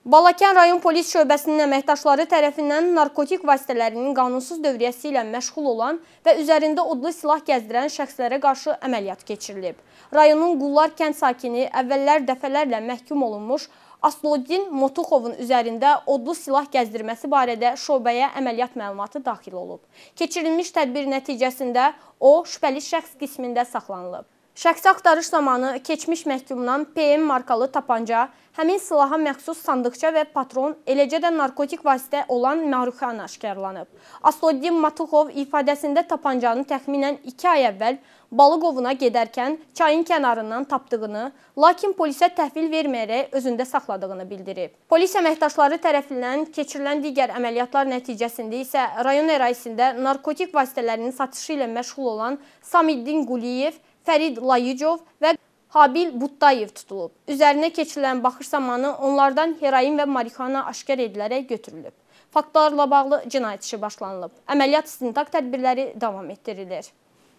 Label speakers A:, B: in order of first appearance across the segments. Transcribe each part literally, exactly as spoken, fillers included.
A: Balakən rayon polis şöbəsinin əməkdaşları tərəfindən narkotik vasitələrinin qanunsuz dövriyyəsi ilə məşğul olan və üzərində odlu silah gəzdirən şəxslərə qarşı əməliyyat keçirilib. Rayonun Qullar kənd sakini əvvəllər dəfələrlə məhkum olunmuş Aslodin Motuxovun üzərində odlu silah gəzdirməsi barədə şöbəyə əməliyyat məlumatı daxil olub. Keçirilmiş tədbir nəticəsində o, şübhəli şəxs qismində saxlanılıb. Şəxsi axtarış zamanı keçmiş məhkumdan P M markalı tapanca, həmin silaha məxsus sandıqça və patron, eləcə də narkotik vasitə olan marixuana aşkarlanıb. Aslodin Motuxov ifadəsində tapancanı təxminən iki ay əvvəl Balıqovuna gedərkən çayın kənarından tapdığını, lakin polisə təhvil verməyərək özündə saxladığını bildirib. Polis əməkdaşları tərəfindən keçirilən digər əməliyyatlar nəticəsində isə rayon ərazisində narkotik vasitələrinin satışı ilə məşğul olan Samiddin Quliyev, Fərid Layıcov və Habil Buttayev tutulub. Üzərinə keçirilən baxış zamanı onlardan heroin və marixuana aşkar edilərək götürülüb. Faktlarla bağlı cinayət işi başlanılıb. Əməliyyat istintaq tədbirləri davam etdirilir.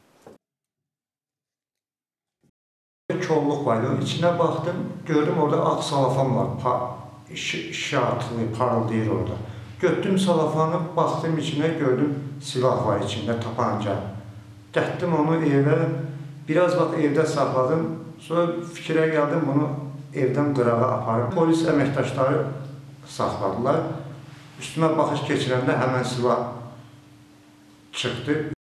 B: Kolluq var, içinə baxdım, gördüm orada ağ salafan var, işarətli, parıldayır orada. Götdüm salafanı, baxdım içinə, gördüm silah var içində, tapanca. Dətdim onu evə, biraz vaxt evdə saxladım, sonra fikrə gəldim, bunu evdən qırağa aparım. Polis əməkdaşları saxladılar, üstümə baxış keçirəndə həmən silah çıxdı.